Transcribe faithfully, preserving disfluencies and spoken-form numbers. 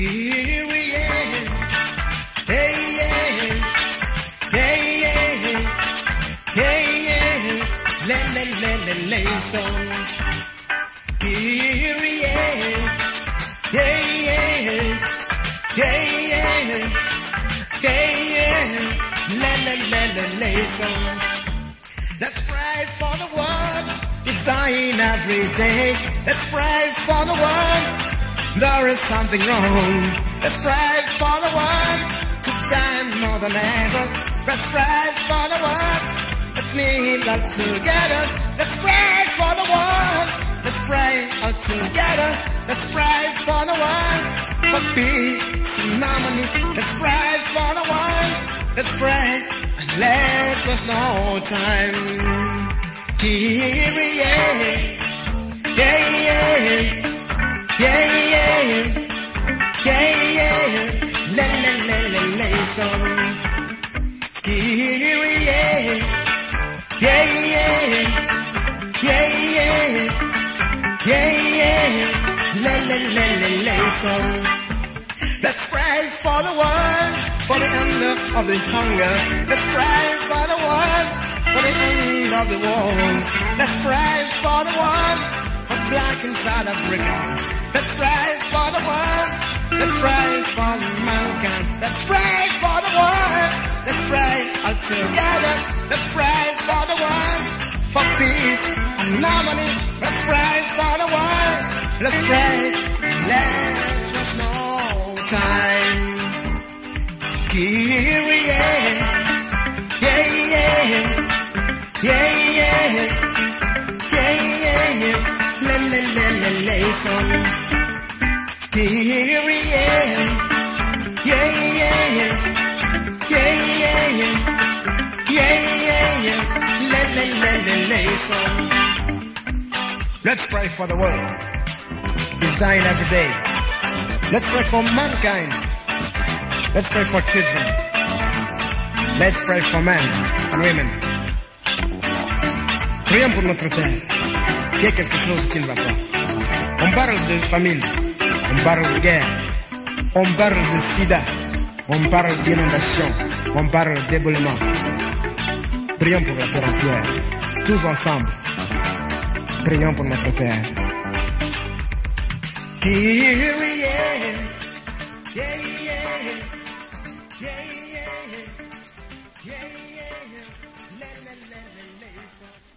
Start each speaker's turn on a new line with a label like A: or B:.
A: Kyrie, hey, yeah, hey, yeah, hey, yeah, le, le, le, le, le, son. Kyrie, yeah, yeah, yeah, yeah, yeah, le, le, le, le, le, son. Let's pray for the world, it's dying every day. Let's pray for the world, there is something wrong. Let's pray for the world, to die more than ever. Let's pray for the world, let's kneel all together. Let's pray for the world, let's pray all together. Let's pray for the world, for peace and harmony. Let's pray for the world, let's pray and let us no time. Kyrie, yeah, yeah, yeah, yeah, yeah, yeah, le, le, le, le, le, son. Kyrie, yeah, yeah, yeah, yeah, yeah, yeah, le, le, le, le, le, son. Let's pray for the world, for the end of the hunger. Let's pray for the world, for the end of the wars. Let's pray for the world, for black and South Africa. Let's pray for the world, let's pray for mankind. Let's pray for the world, let's pray all together. Let's pray for the world, for peace and harmony. Let's pray for the world, let's pray, let us know time. Kyrie, yeah, yeah, yeah, yeah, yeah, yeah, le, le, le, le, le, son. Kyrie, yeah, yeah, yeah, yeah, yeah, yeah, le, le, le, le, le, son. Let's pray for the world, it's dying every day. Let's pray for mankind. Let's pray for children. Let's pray for men and women. Prions pour notre terre. Il y a quelque chose qui ne va pas. On parle de famine, on parle de guerre, on parle de sida, on parle d'inondation, on parle d'éboulement. Prions pour la terre entière. Tous ensemble. Prions pour notre terre. Kyrie, yeah, yeah, yeah, yeah, yeah, yeah, yeah, le, le, le, le, le, son.